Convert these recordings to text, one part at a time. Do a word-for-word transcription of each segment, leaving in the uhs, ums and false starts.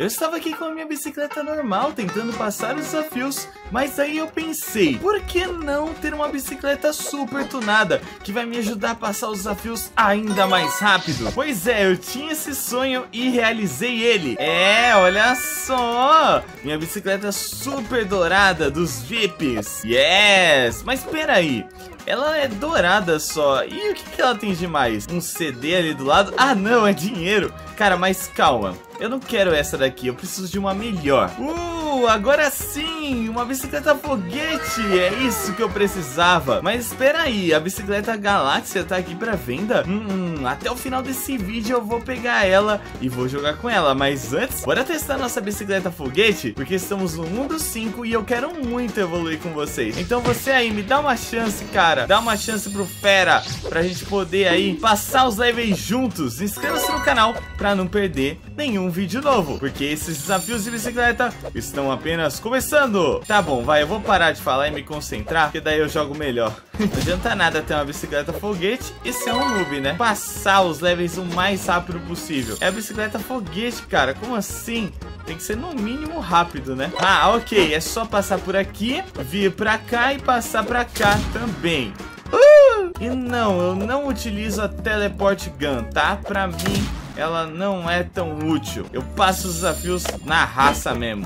Eu estava aqui com a minha bicicleta normal, tentando passar os desafios, mas aí eu pensei, por que não ter uma bicicleta super tunada, que vai me ajudar a passar os desafios ainda mais rápido? Pois é, eu tinha esse sonho e realizei ele. É, olha só, minha bicicleta super dourada dos V I Ps. Yes, mas espera aí. Ela é dourada só. E o que, que ela tem de mais? Um C D ali do lado? Ah, não, é dinheiro. Cara, mas calma. Eu não quero essa daqui. Eu preciso de uma melhor. Uh, agora sim. Uma bicicleta foguete. É isso que eu precisava. Mas espera aí. A bicicleta Galáxia tá aqui pra venda? Hum, até o final desse vídeo eu vou pegar ela e vou jogar com ela. Mas antes, bora testar nossa bicicleta foguete? Porque estamos no mundo cinco e eu quero muito evoluir com vocês. Então você aí, me dá uma chance, cara. Dá uma chance pro fera, pra gente poder aí passar os levels juntos. Inscreva-se no canal pra não perder nenhum vídeo novo, porque esses desafios de bicicleta estão apenas começando. Tá bom, vai, eu vou parar de falar e me concentrar, porque daí eu jogo melhor. Não adianta nada ter uma bicicleta foguete e ser um noob, né? Passar os levels o mais rápido possível. É a bicicleta foguete, cara, como assim? Tem que ser no mínimo rápido, né? Ah, ok, é só passar por aqui, vir pra cá e passar pra cá também. Uh! E não, eu não utilizo a Teleport Gun, tá? Pra mim, ela não é tão útil. Eu passo os desafios na raça mesmo.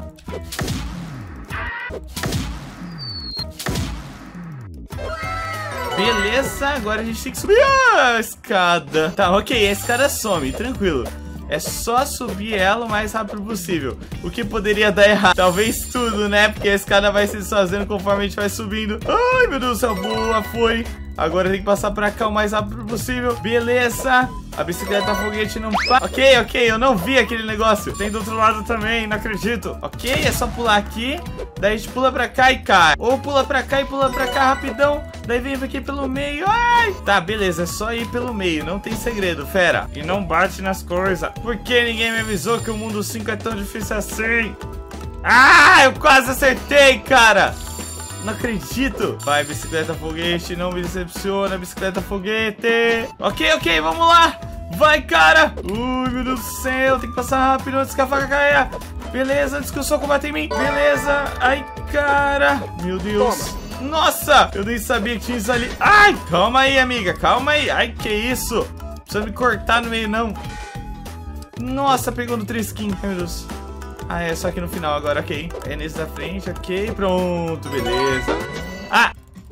Beleza, agora a gente tem que subir a escada. Tá, ok, a escada some, tranquilo. É só subir ela o mais rápido possível. O que poderia dar errado? Talvez tudo, né? Porque a escada vai se desfazendo conforme a gente vai subindo. Ai, meu Deus do céu, boa, foi. Agora tem que passar pra cá o mais rápido possível. Beleza. A bicicleta foguete não para. Ok, ok, eu não vi aquele negócio. Tem do outro lado também, não acredito. Ok, é só pular aqui. Daí a gente pula pra cá e cai. Ou pula pra cá e pula pra cá rapidão. Daí vem aqui pelo meio. Ai! Tá, beleza, é só ir pelo meio. Não tem segredo, fera. E não bate nas coisas. Por que ninguém me avisou que o mundo cinco é tão difícil assim? Ah, eu quase acertei, cara. Não acredito. Vai, bicicleta foguete, não me decepciona, bicicleta foguete. Ok, ok, vamos lá. Vai, cara. Ui, meu Deus do céu, tem que passar rápido antes que a faca caia. Beleza, antes que o soco bata em mim. Beleza, ai, cara. Meu Deus. Nossa, eu nem sabia que tinha isso ali. Ai, calma aí, amiga, calma aí. Ai, que isso. Não precisa me cortar no meio, não. Nossa, pegou no trisquinho, meu Deus. Ah, é só aqui no final agora, ok. É nesse da frente, ok. Pronto, beleza. Ah!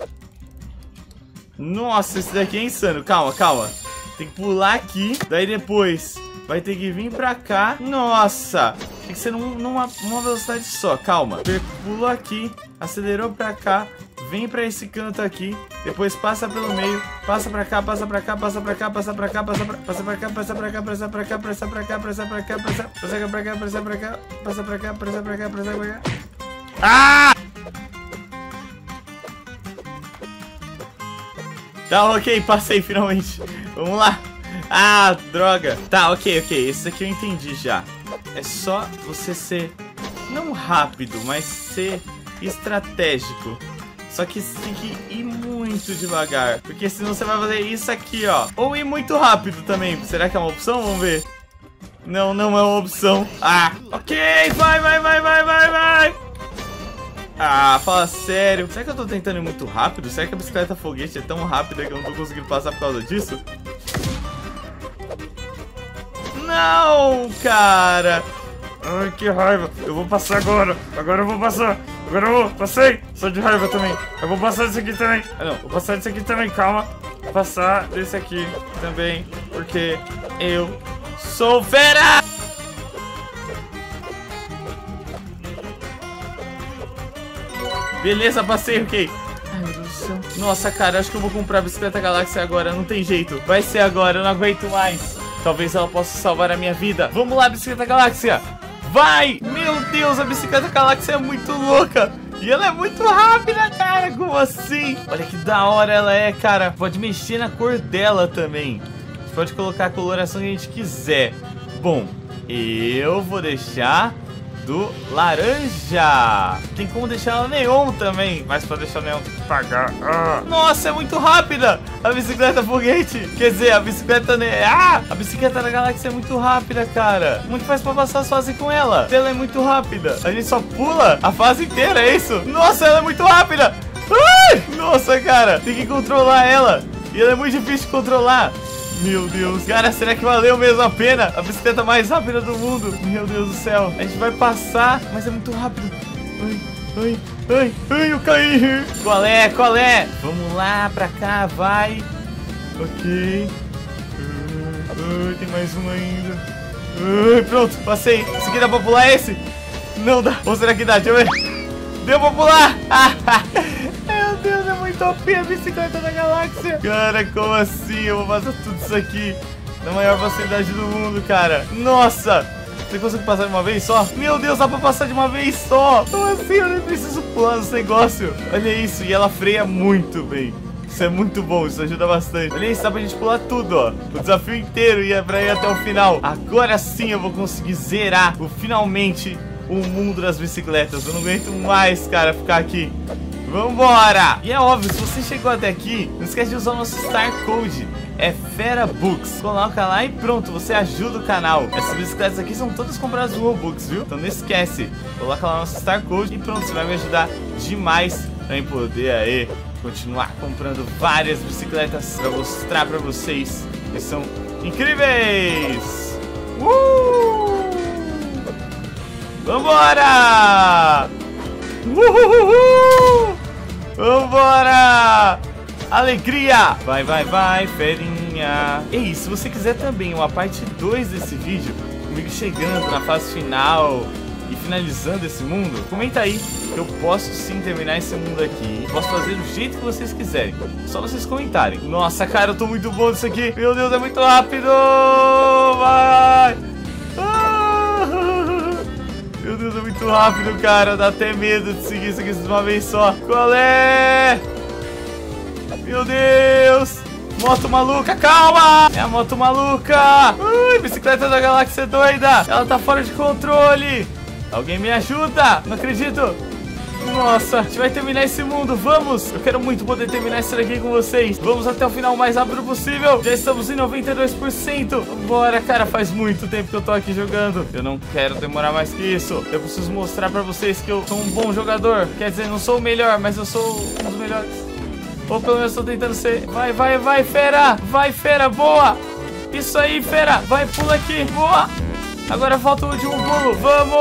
Nossa, esse daqui é insano. Calma, calma. Tem que pular aqui. Daí depois vai ter que vir pra cá. Nossa! Tem que ser num, numa, numa velocidade só. Calma. Pulou aqui. Acelerou pra cá. Vem pra esse canto aqui. Depois passa pelo meio. Passa pra cá, passa pra cá, passa pra cá, passa pra cá, passa pra, passa pra cá, passa pra cá, passa pra cá, passa pra cá, passa pra cá, passa pra cá, passa pra cá, passa pra cá, passa pra cá, passa pra cá. Ah! Tá, ok, passei finalmente. Vamos lá. Ah, droga. Tá, ok, ok. Esse aqui eu entendi já. É só você ser não rápido, mas ser estratégico. Só que você tem que ir muito devagar, porque senão você vai fazer isso aqui, ó. Ou ir muito rápido também. Será que é uma opção? Vamos ver. Não, não é uma opção. Ah, ok, vai, vai, vai, vai, vai, vai. Ah, fala sério. Será que eu tô tentando ir muito rápido? Será que a bicicleta foguete é tão rápida que eu não tô conseguindo passar por causa disso? Não, cara. Ai, que raiva. Eu vou passar agora. Agora eu vou passar. Agora eu vou. Passei. Só de raiva também. Eu vou passar desse aqui também. Ah, não. Vou passar desse aqui também. Calma. Vou passar desse aqui também. Porque eu sou fera. Beleza, passei, ok. Ai, meu Deus do céu. Nossa, cara, acho que eu vou comprar a bicicleta Galáxia agora. Não tem jeito. Vai ser agora. Eu não aguento mais. Talvez ela possa salvar a minha vida. Vamos lá, bicicleta Galáxia. Vai! Meu Deus, a bicicleta Galáxia é muito louca. E ela é muito rápida, cara. Como assim? Olha que da hora ela é, cara. Pode mexer na cor dela também. Você pode colocar a coloração que a gente quiser. Bom, eu vou deixar do laranja. Tem como deixar ela neon também, mas pra deixar neon tem que pagar. Ah. Nossa, é muito rápida a bicicleta foguete. Quer dizer, a bicicleta... Ne... Ah! A bicicleta da galáxia é muito rápida, cara. Como que faz pra passar as fases com ela? Ela é muito rápida. A gente só pula a fase inteira, é isso? Nossa, ela é muito rápida. Ai! Nossa, cara, tem que controlar ela. E ela é muito difícil de controlar. Meu Deus, cara, será que valeu mesmo a pena? A bicicleta mais rápida do mundo. Meu Deus do céu, a gente vai passar, mas é muito rápido. Ai, ai, ai, ai, eu caí. Qual é, qual é? Vamos lá, pra cá, vai. Ok. Ai, tem mais um ainda. Ai, pronto, passei. Esse aqui dá pra pular esse? Não dá. Ou será que dá? Deixa eu ver. Deu pra pular. Meu Deus, é muito O P a bicicleta da galáxia. Cara, como assim? Eu vou fazer tudo isso aqui na maior facilidade do mundo, cara. Nossa! Você consegue passar de uma vez só? Meu Deus, dá pra passar de uma vez só. Como assim? Eu nem preciso pular nesse negócio. Olha isso, e ela freia muito bem. Isso é muito bom, isso ajuda bastante. Olha isso, dá pra gente pular tudo, ó. O desafio inteiro e é pra ir até o final. Agora sim eu vou conseguir zerar o finalmente o mundo das bicicletas. Eu não aguento mais, cara, ficar aqui. Vambora! E é óbvio, se você chegou até aqui, não esquece de usar o nosso Star Code. É Fera Books. Coloca lá e pronto, você ajuda o canal. Essas bicicletas aqui são todas compradas no Robux, viu? Então não esquece. Coloca lá o nosso Star Code e pronto, você vai me ajudar demais pra eu poder aí continuar comprando várias bicicletas pra mostrar pra vocês que são incríveis. Uh! Vambora! Uhul! Vambora! Alegria! Vai, vai, vai, ferinha! Ei, se você quiser também uma parte dois desse vídeo, comigo chegando na fase final e finalizando esse mundo, comenta aí que eu posso sim terminar esse mundo aqui. Posso fazer do jeito que vocês quiserem. Só vocês comentarem. Nossa, cara, eu tô muito bom nisso aqui. Meu Deus, é muito rápido! Vai! Meu Deus, é muito rápido, cara. Dá até medo de seguir isso aqui de uma vez só. Qual é? Meu Deus! Moto maluca, calma! É a moto maluca! Ui, bicicleta da galáxia doida! Ela tá fora de controle! Alguém me ajuda! Não acredito! Nossa, a gente vai terminar esse mundo, vamos! Eu quero muito poder terminar isso daqui com vocês. Vamos até o final o mais rápido possível. Já estamos em noventa e dois por cento. Bora, cara, faz muito tempo que eu tô aqui jogando. Eu não quero demorar mais que isso. Eu preciso mostrar pra vocês que eu sou um bom jogador. Quer dizer, não sou o melhor, mas eu sou um dos melhores. Ou pelo menos tô tentando ser. Vai, vai, vai, fera! Vai, fera, boa! Isso aí, fera! Vai, pula aqui, boa! Agora falta o último pulo. Vamos!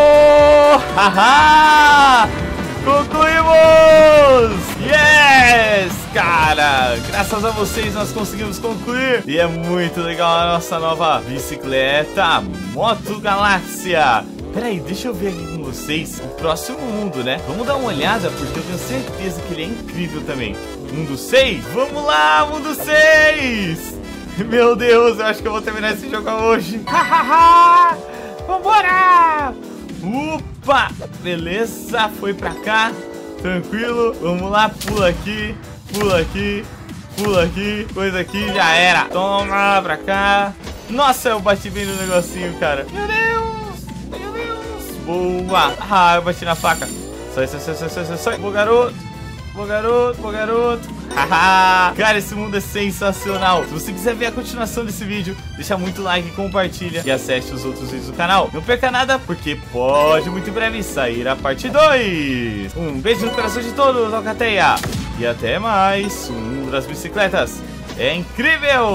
Haha! Concluímos! Yes! Cara, graças a vocês nós conseguimos concluir. E é muito legal a nossa nova bicicleta Moto Galáxia. Peraí, deixa eu ver aqui com vocês o próximo mundo, né? Vamos dar uma olhada, porque eu tenho certeza que ele é incrível também. Mundo seis? Vamos lá, mundo seis! Meu Deus, eu acho que eu vou terminar esse jogo hoje. Hahaha! Vambora! Opa! Beleza, foi pra cá. Tranquilo, vamos lá, pula aqui. Pula aqui, pula aqui. Coisa aqui, já era. Toma, pra cá. Nossa, eu bati bem no negocinho, cara. Meu Deus, meu Deus. Boa. Ah, eu bati na faca. Sai, sai, sai, sai, sai, sai, sai. Boa, garoto. Boa, garoto, boa, garoto. Haha. Cara, esse mundo é sensacional. Se você quiser ver a continuação desse vídeo, deixa muito like, compartilha e acesse os outros vídeos do canal. Não perca nada, porque pode muito em breve sair a parte dois. Um beijo no coração de todos, Alcateia. E até mais. O mundo das bicicletas é incrível.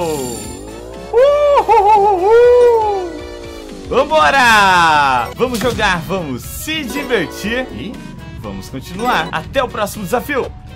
Uhuhuhu. Vambora! Vamos jogar, vamos se divertir e vamos continuar. Até o próximo desafio.